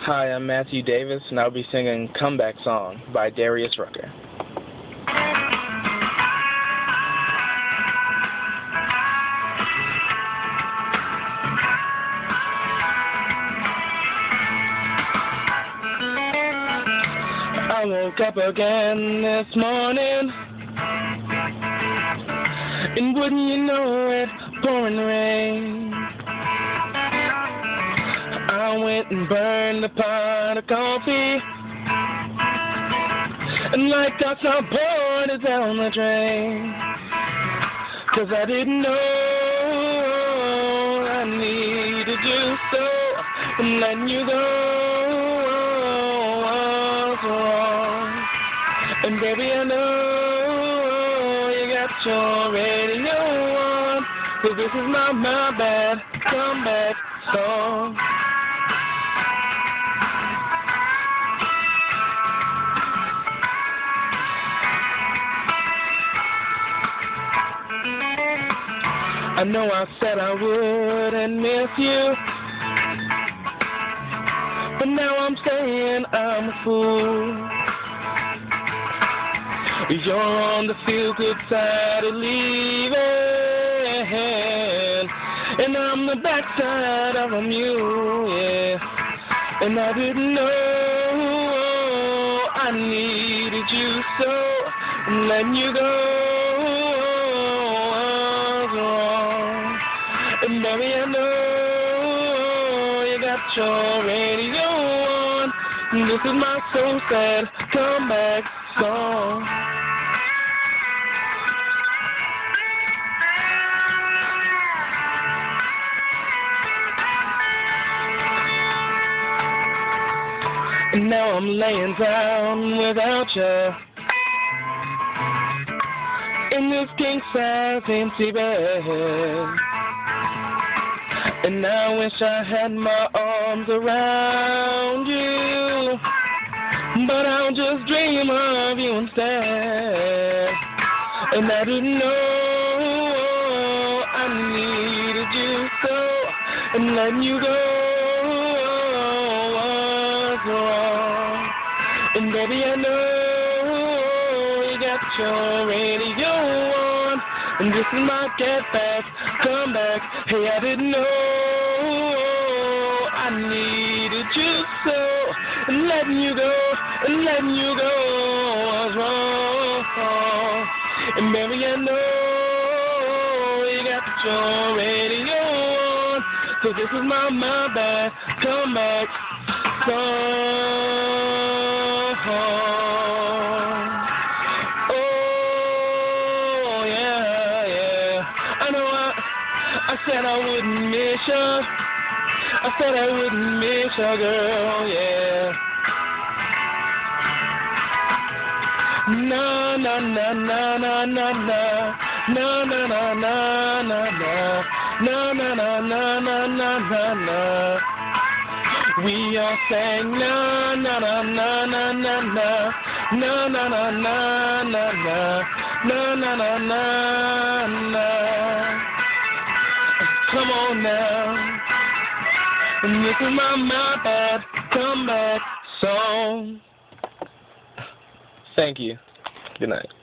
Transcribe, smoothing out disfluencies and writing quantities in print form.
Hi, I'm Matthew Davis, and I'll be singing Comeback Song by Darius Rucker. I woke up again this morning, and wouldn't you know it, pouring rain. I went and burned a pot of coffee, and like I poured it down the drain. 'Cause I didn't know I needed you so, and letting you go was wrong. And baby, I know you got your radio on, 'cause this is my bad comeback song. I know I said I wouldn't miss you, but now I'm saying I'm a fool. You're on the feel-good side of leaving, and I'm the backside of a mule, yeah. And I didn't know I needed you so, and letting you go. And baby, I know you got your radio on. This is my so sad comeback song. And now I'm laying down without you in this king-size empty bed. And I wish I had my arms around you, but I'll just dream of you instead. And I didn't know I needed you so, and letting you go was wrong. And baby, I know you got your radio on, and this is my get back, come back. Hey, I didn't know I needed you so, and letting you go was wrong. And baby, I know you got your radio on, so this is my bad comeback song. Oh yeah, I know I said I wouldn't miss you. I said I wouldn't miss you, girl, yeah. Na na na na na na na na na na na na na na na na na na na. We all sang na na na na na na na na na na na na na na na na. Come on now, and this is my bad comeback song. Thank you. Good night.